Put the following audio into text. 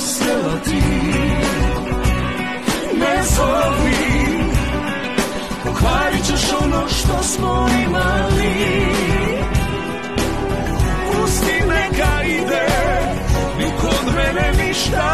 vesela ti. Ne zovi, pokvarit ćeš ono što smo imali. Pusti neka ide, ni kod mene ništa